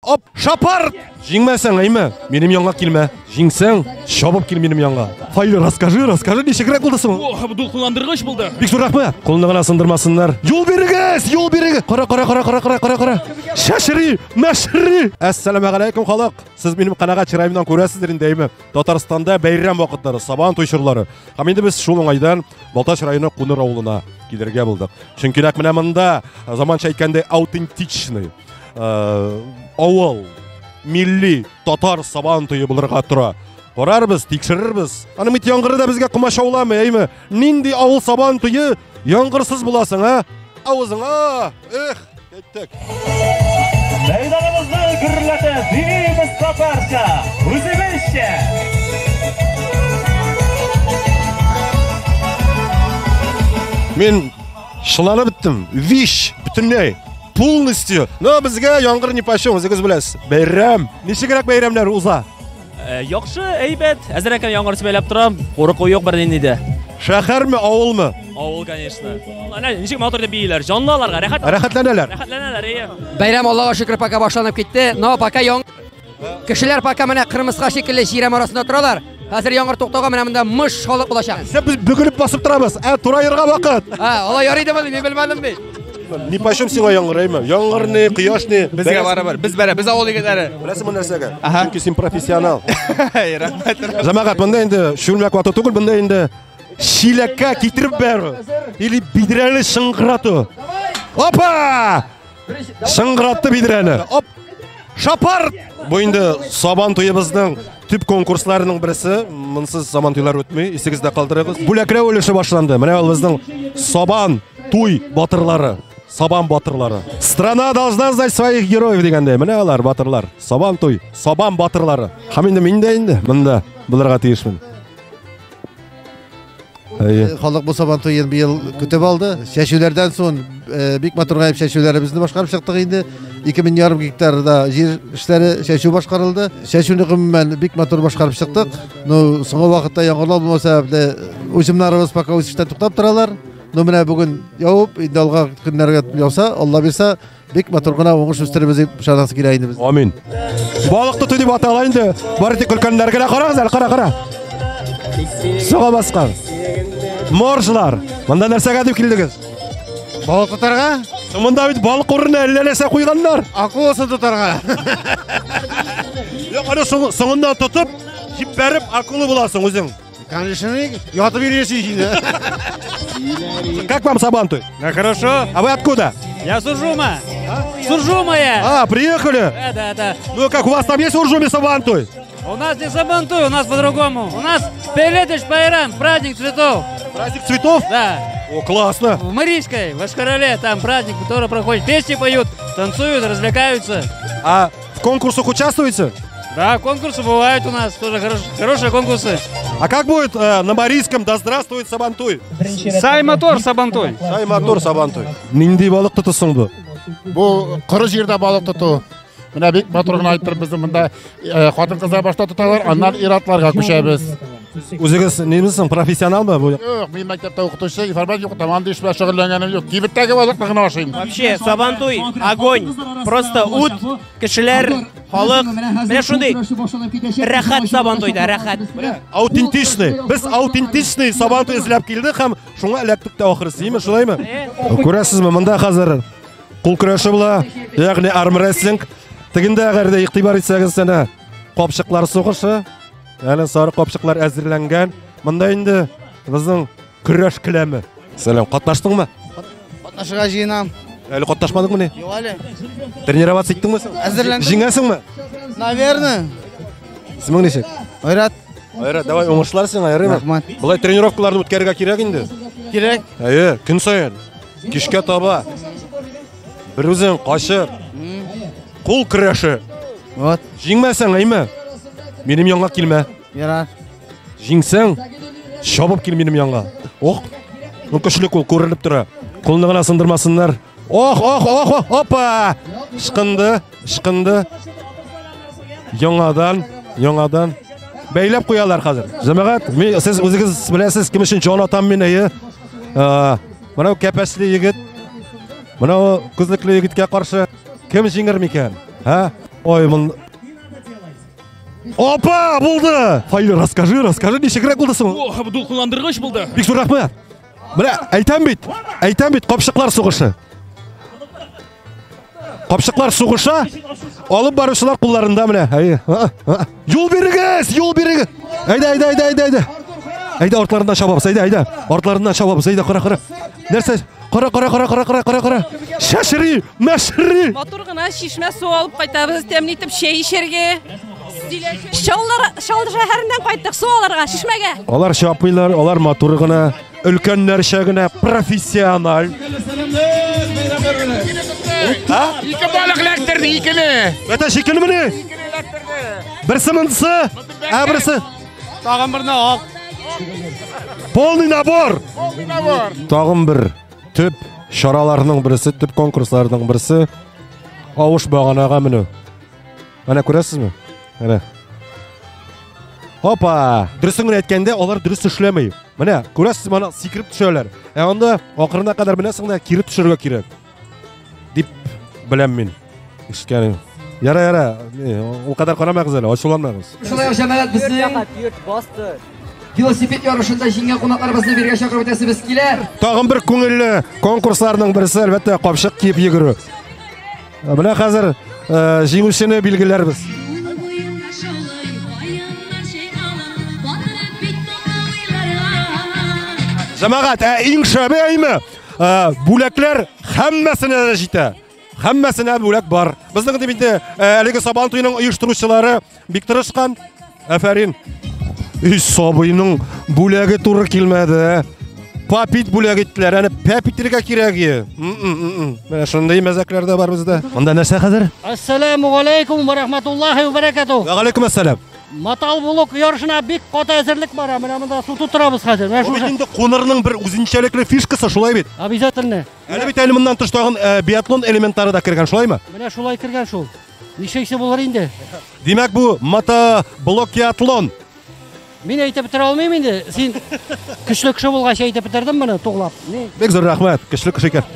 Оп, шапар! Жеңмәсең, әйме, менің янға келме. Жеңсең, шабып кел менің янға. Файлы, расскажи, нешегірек болдысың? О, бұл құландырғыш болды. Бик зор рахмет. Қолына ғана сындырмасындар. Yol беріңіз. Қара. Шашыри, мәшіри. Әссәләмәғалейкум, халық. Сіз менің қанағат чырайымнан көрәсіздер деймі. Татарстанда бәйрәм вақыттары, сабан тойшырлары. Һәм енді біз шул оңайдан Балташ районы Қоңыр ауылына келерге болдық. Чөнки менә монда заманча әйткәндә аутентичный авыл, милли татар сабан тойы булырга тора. Барарбыз, тикшерербез. Аны бит яңгырда безгә кумашауламы, әйме? Нинди авыл сабан тойы яңгырсыз буласың, а? Авызыңа, кеттек. Meydanımızı gürlete birimiz Tatarca, Uzbekçe. Мен шыланып біттім. Виш, бүтінней, полностью. Но бізге яңғыр не пашым, өзіңіз білесіз. Бәйрәм. Неше керек бәйрәмлер ұза? Яқшы, әйбәт. Әзір әкем яңғыр сөйләп тұрам. Қорықу жоқ бір нені де. Шәһәр ме, ауыл ме? Ауыл, конечно. Нешек матурда бейлер, жанлы аларға рәхәтләнәләр. Бәйрәм Аллаға шөкер пока башланып китте. Но пока кешеләр пока менә кырмыска шикелле җирәм арасында торалар. Хәзер яңгыр туктауга менә монда мыш халык булачак. Без бөгелеп басып торабыз. Тура йөргә вакыт. Алай ярый дип белмәдем бит. Ни пашым сиңа яңгыр әйме? Яңгыр не, кояш не? Безгә барабар. Без авыл егетләре. Беләсеңме нәрсәгә? Чөнки син профессионал. Рәхмәт. Җәмәгать, монда инде шүлмәк вакыты түгел, монда инде шилеккә китереп бер. Или бидрәне шыңгырату. Опа! Шыңгыратты бидрәне. Оп! Шапар! Бу инде сабан туебызның төп конкурсларының берсе. Монсыз сабан туйлар үтмәй, исегездә калдырыгыз. Бүләкләү өлеше башланды. Менә ул безнең сабан туй батырлары. Сабан батырлары. Страна должна знать своих героев дигәндә. Менә алар батырлар. Сабан туй, сабан батырлары. Һәм инде мин дә инде монда булырга тиешмен. Халык бу сабан туйын быел көтеп алды. Шәшүләрдән соң бик матур гайып шәшүләребезне башкарып чыктык инде. 2000 гектарда җир эшләре шәшү башкарылды. Шәшүне гомумән бик матур башкарып чыктык. Ну, соңгы вакытта яңгырлар булмаса, уҗымнарыбыз пока үсештә туктап торалар. Ну, менә бүген явып, инде алга көннәргә яуса, Алла бирсә, бик матур гына уңыш үстеребез дип ышанасы килә инде без. Амин. Балык тоту дип атала инде. Бары тик көлкәннәргә карагыз, кара. Суга баскан. Моржлар. Монда нәрсәгә дип килдегез? Балык тотарга? Монда бит балык урынына әллә нәрсә куйганнар. Акуласын тотарга. Аны соңыннан тотып, җибәреп акула буласың үзең. Конечно, ятып йөрисең инде. Как вам сабантуй? Хорошо. А вы откуда? Я с Уржума. С Уржума я. Приехали? Да. Ну как, у вас там есть в Уржуме сабантуй? У нас не сабантуй, у нас по-другому. У нас Пеледыш Байрам, праздник цветов. Праздник цветов? Да. О, классно. В Марийской, в Ашкарале, там праздник, который проходит. Песни поют, танцуют, развлекаются. А в конкурсах участвуете? Да, конкурсы бывают у нас, тоже хорошие конкурсы. А как будет на Марийском «Да здравствует Сабантуй»? Сай-мотор Сабантуй. Сай-мотор Сабантуй. Нинди балык тотысың бу? Бу кыры җирдә балык тоту. Менә бик матур гына әйтеп безнең монда хатын-кызлар башта тоталар, аннан ир-атларга күчәбез. Үзегез немисең, профессионалмы бу? Юк, мин мәктәптә укытучы, информатика укытам, анда эш белән шөгыльләнгәнем юк. Кибеттәге балыкны гына ашыйм. Вообще, Сабантуй, огонь. Просто ут, кешеләр, халык. Менә шундый рәхәт Сабантуйда, рәхәт. Аутентичный. Без аутентичный Сабантуй эзләп килдек һәм шуңа эләктек тә ахырсы, име, шулаймы? Күрәсезме, монда хәзер кул көрәше була, ягъни армрестлинг. Тегендә әгәр дә игътибар итсәгез, әнә капчыклар сугышы. Әле сары капчыклар әзерләнгән. Монда инде безнең көрәш киләме. Сәлам, катнаштыңмы? Катнашырга җыенам. Әле катнашмадыңмы ни? Юк әле. Тренироваться иттеңме син? Әзерләндем. Җиңәсеңме? Наверное. Исемең ничек? Айрат. Айрат, давай уңышлар сиңа, ярыймы? Рахмат. Булай тренировкаларны үткәрергә кирәк инде. Кирәк. Әйе, көн саен. Кичкә таба. Бер үзең качып. Кул көрәше. Вот. Җиңмәсәң, әйме? Минем янга килмә. Ярар. Җиңсәң, шабып кил минем янга. Ох, ну көчлек ул күренеп тора. Кулны гына сындырмасыннар. Ох, опа! Ышкынды. Яңадан бәйләп куялар хәзер. Җәмәгать, сез үзегез беләсез кем өчен җанатам мин әйе. Менә кәпәсле егет. Менә күзлекле егеткә каршы кем җиңер микән? Ой, мын... Опа, болды! Файлы, расскажи, нешегірек болдысың? О, бұл құландырғыш болды. Бик зор рахмет. Міне, айтам бит, қопшықлар суғышы. Қопшықлар суғыша, алып барушылар құлларында міне. Жол беріңіз! Айда. Айда, ортларынан шабабыз, айда. Ортларынан шабабыз, айда, қара. Нәрсе? Қара. Шашыры, мәшірі. Матурғына шишме су алып қайтабыз, темнетіп шей ішерге. Шалды шәһәрінен қайттық су аларға, шишмеге. Олар шапыйлар, олар матурғына, үлкенлер шәгіне, профессионал. Ике балык ләктерді, икені. Бәті шекілі міне? Бірсі мындысы, бірсі. Тағын біріне ал. Полный набор. Тағын бір түп шараларының бірісі, түп конкурсларының бірісі. Ауыш бағанаға міні. Әне көресіз ме? Әне. Опа! Дұрысың мені әткенде, олар дұрыс түшілемей. Міне, көресіз мені секіріп түшелер. Онда оқырына қадар мінесіңде кері түшірге керек. Деп білем мен. Ішкені. Яра. Ол қадар қарамағыз әлі, ашуланмағыз. Шулай жамағат біздің велосипед ярышында жеңген қонақтарымызды берге шақырып өтесіз келер. Тағын бір көңілі конкурсларының бірісі әлбәтте қопшық киіп егіру. Міне қазір жеңушіні білгілербіз. Жамағат, ең шабе әймі? Бүләклер хәммәсіне де житі. Хәммәсіне бүләк бар. Біздің демейді әлігі сабан тойының ұйыштырушылары бик тырышқан. Әфәрин. Үй сабыйның бүләгі туры келмеді. Папит бүләгі еттілер. Әні пәпиттерге керегі. Шындай мәзәклер де бар бізді. Онда нәрсе қазір? Ассаламу алейкум ва рахматуллахи ва баракату. Ва алейкум ассалам. Матал бұлық ярышына бик қота әзірлік бар. Мұнда су тұтырамыз қазір. Енді қонырының бір үзіншәлеклі фишкасы шулай бет. Обязательно. Әлі бет әліміннен тұштағын биатлон элементтары да кірген шулай ма? Міне шулай кірген шул. Нешексе болар енді? Демек бұл мотоблокиатлон. Мен әйтіп бітір алмайым енді. Сен күшлі кіші болғаша әйтіп бітірдім мұны тоғылап. Бек зор рахмет, күшлі кіші кер.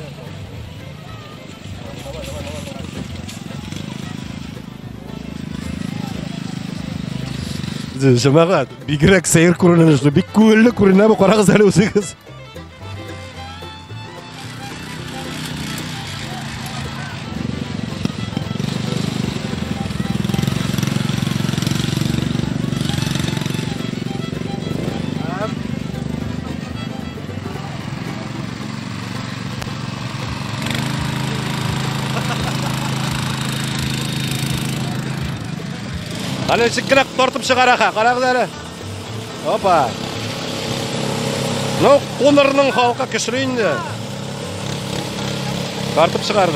Жамағат, бигірек сәйір көрінен үшті, бик көңілі көрінен бұл қарағыз әлі өзіңіз. Әлі шыққынақ тортып шығараға, қарағыз әлі. Опа. Қонырының халқа кішірейінді. Тартып шығарды.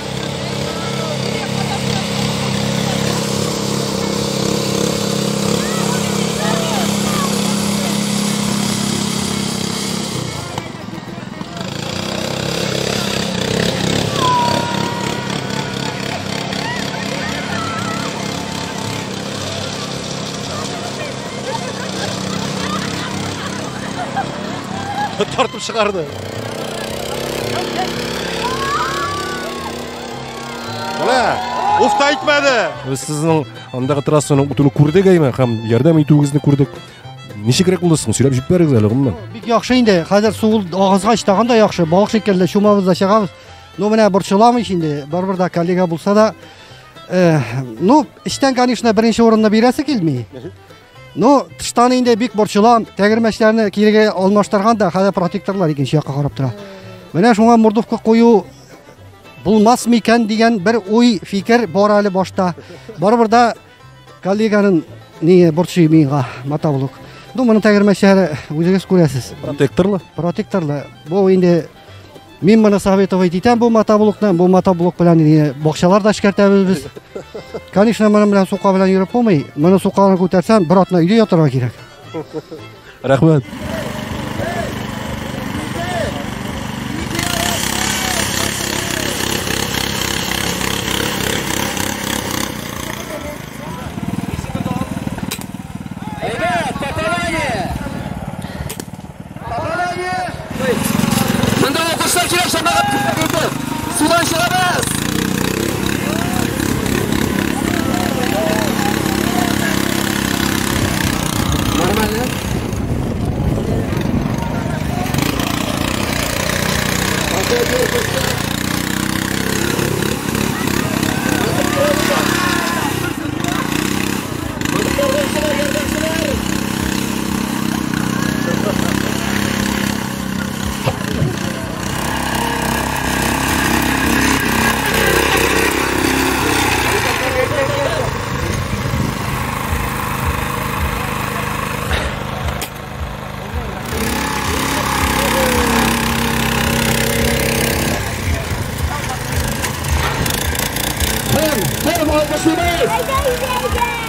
Тартып шығарды. Ола, ұфта айтмады. Сіздің андағы трассаның ұтыны көрдік әйме, қам ярдам етуіңізді көрдік. Неше керек болдысың, сөйлеп жүк бәріңіз әлі ғымдан? Бик яқшы енді, қазір суыл ағызға іштағанда яқшы, балық шекерлі шумабызда шығамыз. Міне борчыламыз енді, бар-бірда коллега болса да. Іштен, конечно, бірінші орында бересі келмей. Тыштан енді бик борчылам, тәгірмәшлеріні кереге алмаштырғанда қазір протекторлар екен шияққа қарап тұра. Міне шуңа мұрдовқа қою бұлмас мекен деген бір ой фикер бар әлі башта. Бар-бірда коллеганың борчы мейға матабылық. Мұның тәгірмәшлері өзіңіз көресіз. Протекторлы? Протекторлы. Бұл енді мен мұны советовать етем бұл мотоблоктан, бұл мотоблок білән бақшалар да шкертәбіз біз. Конечно, мұны білән суқа білән үйріп болмай, мұны суқаны көтерсем, бір атына үйде отырға керек. Рахмет. Hep alkışlayınız.